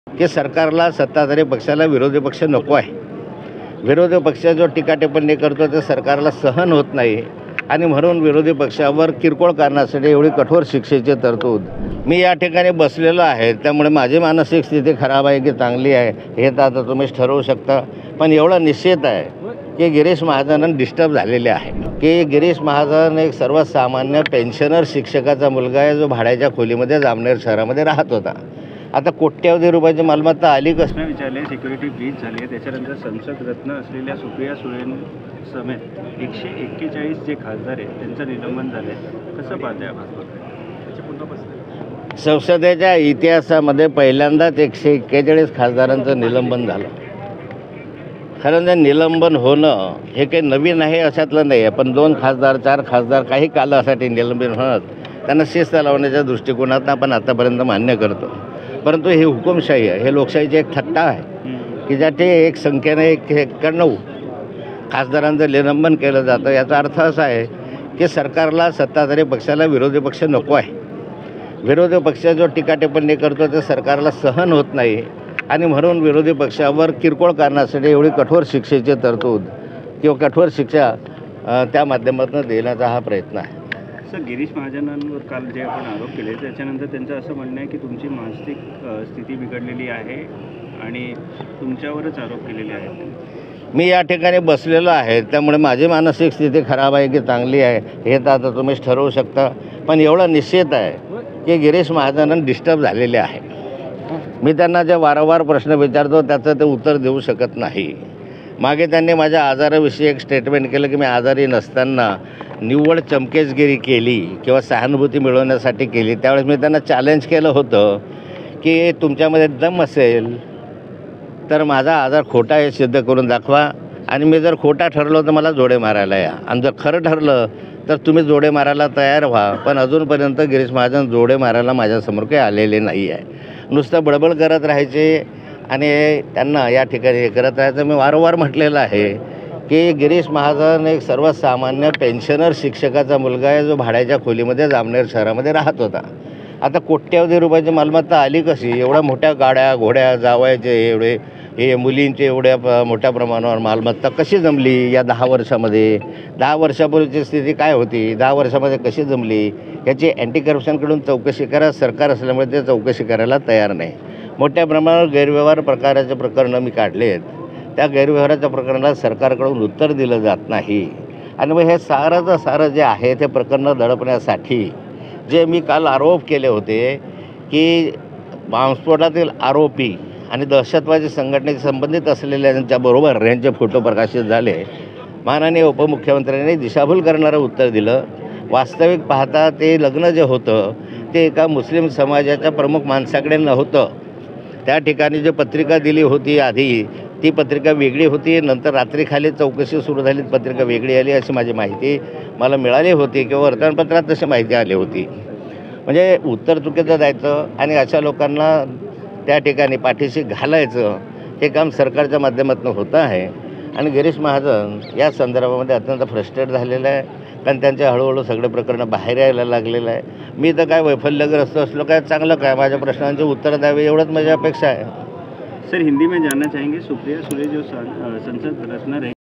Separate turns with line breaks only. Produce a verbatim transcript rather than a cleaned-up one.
की सरकारला सत्ताधारी पक्षाला विरोधी पक्ष नको आहे. विरोधी पक्ष जो टीका टिप्पणी करतो ते सरकारला सहन होत नाही आणि म्हणून विरोधी पक्षावर किरकोळ कारणासाठी एवढी कठोर शिक्षेची तरतूद. मी या ठिकाणी बसलेलो आहे, त्यामुळे माझी मानसिक स्थिती खराब आहे की चांगली आहे हे तर आता तुम्हीच ठरवू शकता. पण एवढं निश्चित आहे की गिरीश महाजन डिस्टर्ब झालेले आहे. की गिरीश महाजन एक सर्वसामान्य पेन्शनर शिक्षकाचा मुलगा आहे जो भाड्याच्या खोलीमध्ये जामनेर शहरामध्ये राहत होता. आता कोट्यवधी रुपयाची मालमत्ता आली कसं
प्रश्न विचारले. सिक्युरिटी ब्रीच झाली आहे, त्याच्यानंतर संसद रत्न असलेल्या सुप्रिया सुळें समेत एकशे एक्केचाळीस जे खासदार आहेत त्यांचं निलंबन झालं आहे. कसं पाहताय आपण?
संसदेच्या इतिहासामध्ये पहिल्यांदाच एकशे एक्केचाळीस खासदारांचं निलंबन झालं. खरं तर निलंबन होणं हे काही नवीन आहे अशातलं नाही आहे, पण दोन खासदार चार खासदार काही कालासाठी निलंबन होणं त्यांना शिस्त लावण्याच्या दृष्टिकोनातून आपण आतापर्यंत मान्य करतो. परंतु ही हुकुमशाही आहे, हे लोकशाहीची एक थट्टा आहे की ज्याची एक संख्येने एक एक्क्याण्णव खासदारांचं निलंबन केलं जातं. याचा अर्थ असा आहे की सरकारला सत्ताधारी पक्षाला विरोधी पक्ष नको आहे. विरोधी पक्ष जो टीका टिप्पणी करतो ते सरकारला सहन होत नाही आणि म्हणून विरोधी पक्षावर किरकोळ कारणासाठी एवढी कठोर शिक्षेची तरतूद किंवा कठोर शिक्षा त्या माध्यमातून देण्याचा हा प्रयत्न आहे.
सर, गिरीश महाजनांवर काल जे आपण आरोप केले त्याच्यानंतर त्यांचं असं म्हणणं आहे की तुमची मानसिक स्थिती बिघडलेली आहे आणि तुमच्यावरच आरोप केलेले आहेत.
मी या ठिकाणी बसलेलो आहे, त्यामुळे माझी मानसिक स्थिती खराब आहे की चांगली आहे हे तर आता तुम्हीच ठरवू शकता. पण एवढं निश्चित आहे की गिरीश महाजन डिस्टर्ब झालेले आहे. मी त्यांना जे वारंवार प्रश्न विचारतो त्याचं ते उत्तर देऊ शकत नाही. मागे त्यांनी माझ्या आजाराविषयी एक स्टेटमेंट केलं की मी आजारी नसताना निव्वळ चमकेचगिरी केली किंवा सहानुभूती मिळवण्यासाठी केली. त्यावेळेस मी त्यांना चॅलेंज केलं होतं की तुमच्यामध्ये दम असेल तर माझा आजार खोटा हे सिद्ध करून दाखवा आणि मी जर खोटा ठरलो तर मला जोडे मारायला या, आणि जर खरं ठरलं तर तुम्ही जोडे मारायला तयार व्हा. पण अजूनपर्यंत गिरीश महाजन जोडे मारायला माझ्यासमोर काही आलेले नाही आहे. नुसतं बडबड करत राहायचे आणि त्यांना या ठिकाणी हे करत राहायचं. मी वारंवार म्हटलेलं आहे की गिरीश महाजन एक सर्वसामान्य पेन्शनर शिक्षकाचा मुलगा आहे जो भाड्याच्या खोलीमध्ये जामनेर शहरामध्ये राहत होता. आता कोट्यवधी रुपयाची मालमत्ता आली कशी? एवढ्या मोठ्या गाड्या घोड्या जावायचे एवढे हे मुलींचे एवढ्या प मोठ्या प्रमाणावर मालमत्ता कशी जमली या दहा वर्षामध्ये? दहा वर्षापूर्वीची स्थिती काय होती? दहा वर्षामध्ये कशी जमली याची अँटी करप्शनकडून चौकशी करा. सरकार असल्यामुळे ते चौकशी करायला तयार नाही. मोठ्या प्रमाणावर गैरव्यवहार प्रकाराचे प्रकरणं मी काढले आहेत. त्या गैरव्यवहाराच्या प्रकरणाला सरकारकडून उत्तर दिलं जात नाही आणि मग हे सारंचं सारं जे आहे ते प्रकरणं दडपण्यासाठी जे मी काल आरोप केले होते की बॉम्बस्फोटातील आरोपी आणि दहशतवादी संघटनेशी संबंधित असलेल्यांच्याबरोबर यांचे फोटो प्रकाशित झाले. माननीय उपमुख्यमंत्र्यांनी दिशाभूल करणारं उत्तर दिलं. वास्तविक पाहता ते लग्न जे होतं ते एका मुस्लिम समाजाच्या प्रमुख माणसाकडे नव्हतं. त्या ठिकाणी जी पत्रिका दिली होती आधी ती पत्रिका वेगळी होती. नंतर रात्री खाली चौकशी सुरू झाली, पत्रिका वेगळी आली अशी माझी माहिती मला मिळाली होती किंवा वर्तमानपत्रात तशी माहिती आली होती. म्हणजे उत्तर चुकीचं द्यायचं आणि अशा लोकांना त्या ठिकाणी पाठीशी घालायचं हे काम सरकारच्या माध्यमातून होतं आहे. आणि गिरीश महाजन या संदर्भामध्ये अत्यंत फ्रस्ट्रेट झालेलं आहे, कारण त्यांच्या हळूहळू सगळे प्रकरणं बाहेर यायला लागलेलं आहे. मी तर काय वैफल्यग्रस्त असलो काय चांगलं काय माझ्या प्रश्नांचे उत्तर द्यावे एवढंच माझी अपेक्षा आहे.
सर, हिंदी में जानना चाहेंगे सुप्रिया सुळे जो संसद रत्न रहे